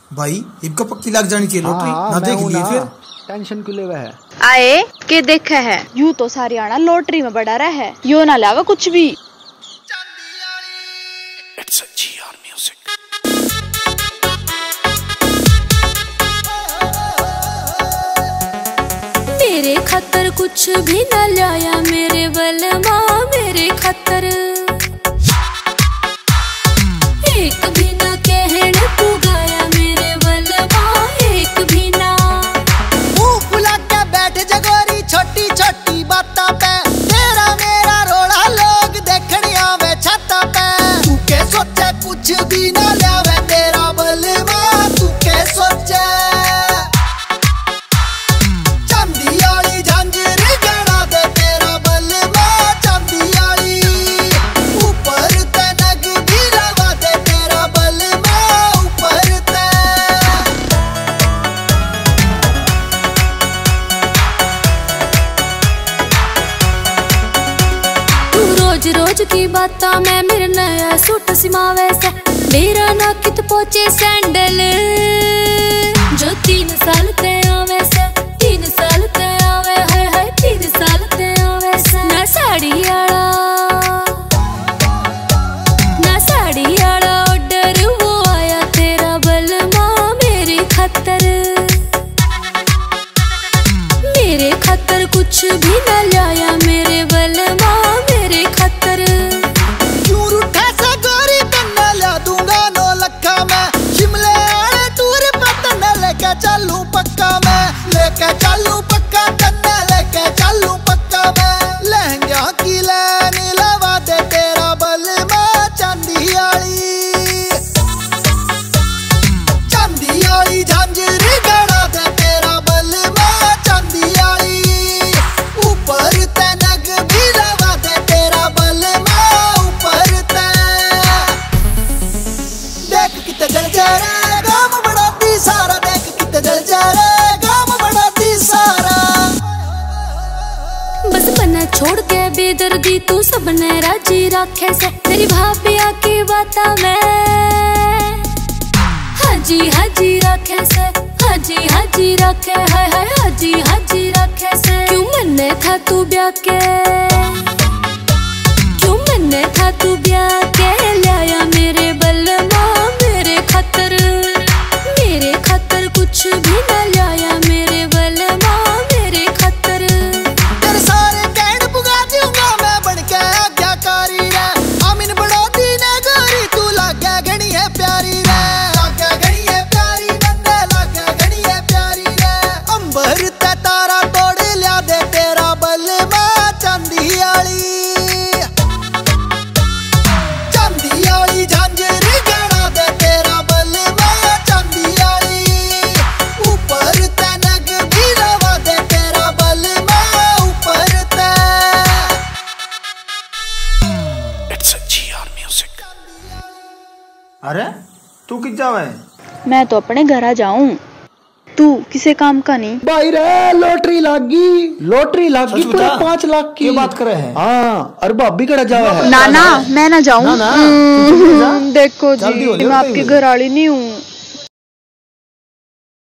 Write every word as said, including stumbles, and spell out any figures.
भाई इनका पक्की लग जानी चाहिए लॉटरी। ना देख लिए फिर टेंशन क्यों ले हुआ है आए के देखा है यूं तो सारियाना लॉटरी में बड़ा रहा है यो ना लावा कुछ भी। It's a G R music. मेरे खातर कुछ भी न लाया मेरे बलमा मेरे खातर एक भी न कहने पुगाया मेरे बलमा एक भी ना। मुंह फुला के बैठ जगोरी छोटी छोटी बातों पे तेरा मेरा रोड़ा लोग देखने आवे छाता पे। तू के सोचे कुछ भी न लावे तेरा बलमा तू के सोचे रोज रोज की बाता मैं मेरा नया सूट सिमावे से मेरा ना कित पहुंचे सैंडल जो तीन साल ते आवे से तीन साल ते आवे है है तीन साल ते आवे से। ना साड़ी आड़ा ना साड़ी आड़ा ऑर्डर वो आया तेरा बलमा मेरे खातर मेरे खातर कुछ भी न लाया मेरे बलमा मेरे खातर। क्यों रूठा सा गोरी तन्ना ला दूंगा नौ लखा मैं शिमले आड़े टूर पे तन्ना लेके चलूं पक्का मैं लेके चलूं पक्का तन्ना लेके चलूं पक्का मैं। लहंगा की लैन लवा दे तेरा बलमा चांदी आली चांदी आली झांझरी गड़ा दे तेरा बलमा चांदी आली ऊपर तनक भी लगा दे तेरा बलमा ऊपर ते। देख किते जल जा रे गाम बढ़ाती सारा देख किते जल जा रे गाम बढ़ाती सारा। बस बना छोड़ के बेदर्दी तू सबने राजी रखे से तेरी भाभिया की बाता में हाजी हाजी रखे से हाजी हाजी रखे हाय हाय हाजी हाजी रखे से। क्यों मन्ने था तू ब्याह के क्यों मन्ने था तू ब्याह के लाया मेरे बलमा मेरे खातर मेरे खातर कुछ भी न लाया मेरे बलमा मेरे खातर। तेरे सारे कहन पुगा दूंगा मैं बन के आज्ञाकारी रे आमीन बढ़ोती ने गोरी तू लागे घनी है प्यारी रे लागे घनी है प्यारी बंदे लागे घनी है प्यारी रे। अंबर ते तारा तोड़ लिया दे तेरा बलमा चांदी आली चांदी आली झांझरी गड़ा दे तेरा बलमा चांदी आली ऊपर तनक भी लवा दे तेरा बलमा ऊपर ते। It's a G R music. अरे तू किस जावे? मैं तो अपने घर आ जाऊं तू किसे काम का नहीं। भाई रे लॉटरी लागी लॉटरी लागी पूरे पाँच लाख की बात करे है। हाँ अरे भाभी कड़ा जावा है ना ना मैं ना जाऊं। ना, ना, देखो जी मैं आपकी घरवाली नहीं हूँ।